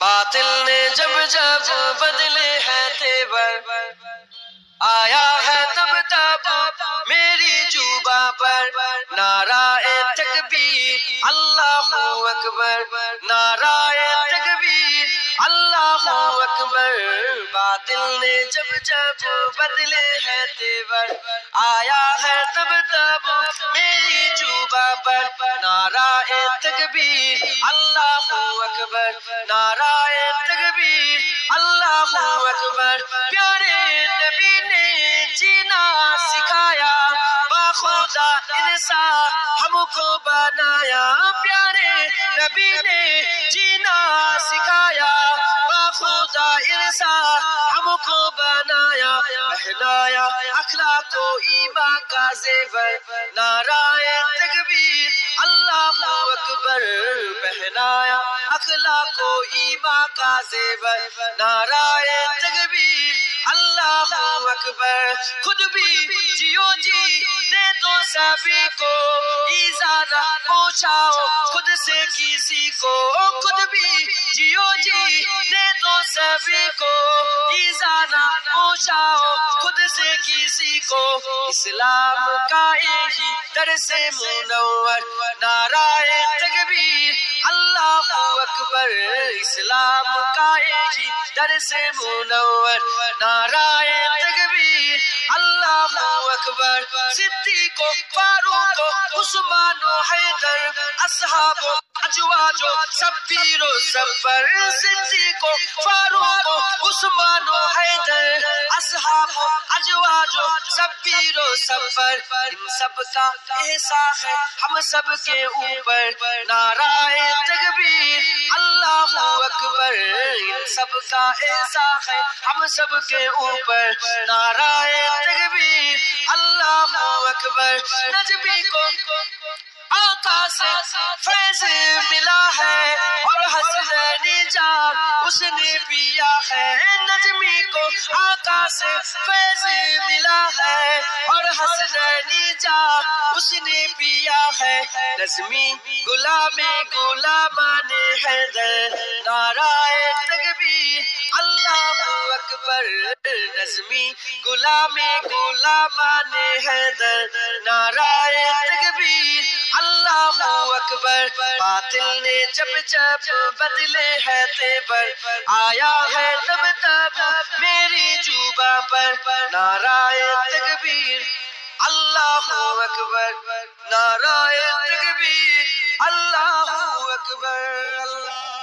باطل نے جب جب بدلے ہیں تیور، آیا ہے تب تب میری جوبا پر نعرہ تکبیر اللہ اکبر، نعرہ تکبیر اللہ اکبر۔ باطل نے جب جب بدلے ہیں تیور، آیا ہے تب تب میری جوبا پر نعرہ تکبیر اللہ اکبر، نعرہ تکبیر اللہ اکبر۔ پیارے نبی نے جینا سکھایا، باخدا انسان ہم کو بنایا۔ پیارے نبی نے جینا سکھایا، باخدا انسان ہم کو بنایا۔ پہنایا اخلاق و ایمان کا زیور، نعرہ تکبیر اللہ اکبر۔ پہنایا اخلاق و ایمان کا زیور، نعرہ تکبیر اللہ اکبر۔ خود بھی جیو جی نے تو سبھی کو ایذا نہ پہنچاؤ خود سے کسی کو، خود بھی جیو جی نے تو سبھی کو ایذا نہ پہنچاؤ خود سے کسی کو۔ اسلام کا یہی درس منور، نعرہ تکبیر اللہ اکبر۔ اسلام کا یہی درس منور، نعرہ تکبیر اللہ اکبر۔ صدیق و فاروق و عثمان و حیدر، اصحاب و ازواج و شبیر و صبر۔ صدیق و فاروق و عثمان و حیدر، اصحاب و ازواج و شبیر و صبر۔ ان سب کا احسان ہے ہم سب کے اوپر، نعرہ تکبیر اللہ اکبر۔ ان سب کا احسان ہے ہم سب کے اوپر، نعرہ تکبیر اللہ اکبر۔ نجمی کو آقا سے فیض ملا ہے اور حسنینی جام اس نے پیا ہے۔ نجمی کو آقا سے فیض ملا ہے اور حسنینی جام اس نے پیا ہے۔ نظمی غلام غلامان حیدر، نعرہ تکبیر اللہ اکبر۔ نظمی غلام غلامان حیدر، نعرہ تکبیر اللہ اکبر۔ باطل نے جب جب بدلے ہیں تیور، آیا ہے تب تب میری جوبا پر نعرہ تکبیر اللہ اکبر، نعرہ تکبیر اللہ اکبر۔ اللہ